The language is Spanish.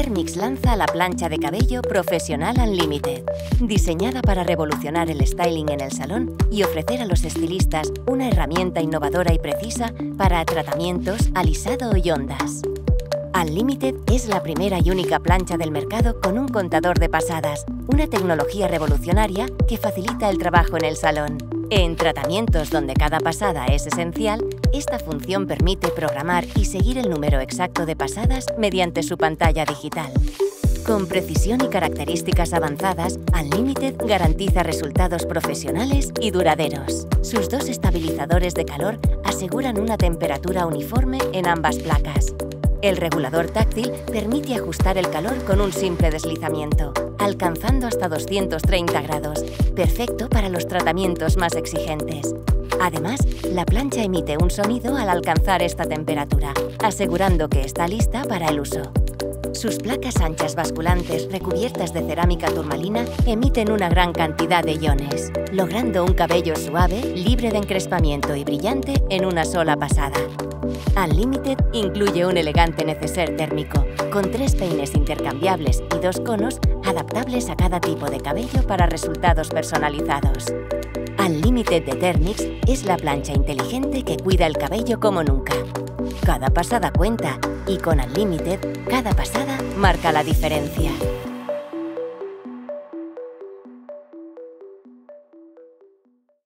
Thermix lanza la plancha de cabello Professional Unlimited, diseñada para revolucionar el styling en el salón y ofrecer a los estilistas una herramienta innovadora y precisa para tratamientos, alisado y ondas. Unlimited es la primera y única plancha del mercado con un contador de pasadas, una tecnología revolucionaria que facilita el trabajo en el salón. En tratamientos donde cada pasada es esencial, esta función permite programar y seguir el número exacto de pasadas mediante su pantalla digital. Con precisión y características avanzadas, Unlimited garantiza resultados profesionales y duraderos. Sus dos estabilizadores de calor aseguran una temperatura uniforme en ambas placas. El regulador táctil permite ajustar el calor con un simple deslizamiento, alcanzando hasta 230 grados, perfecto para los tratamientos más exigentes. Además, la plancha emite un sonido al alcanzar esta temperatura, asegurando que está lista para el uso. Sus placas anchas basculantes recubiertas de cerámica turmalina emiten una gran cantidad de iones, logrando un cabello suave, libre de encrespamiento y brillante en una sola pasada. Unlimited incluye un elegante neceser térmico, con 3 peines intercambiables y 2 conos adaptables a cada tipo de cabello para resultados personalizados. Unlimited de Thermix es la plancha inteligente que cuida el cabello como nunca. Cada pasada cuenta y con Unlimited, cada pasada marca la diferencia.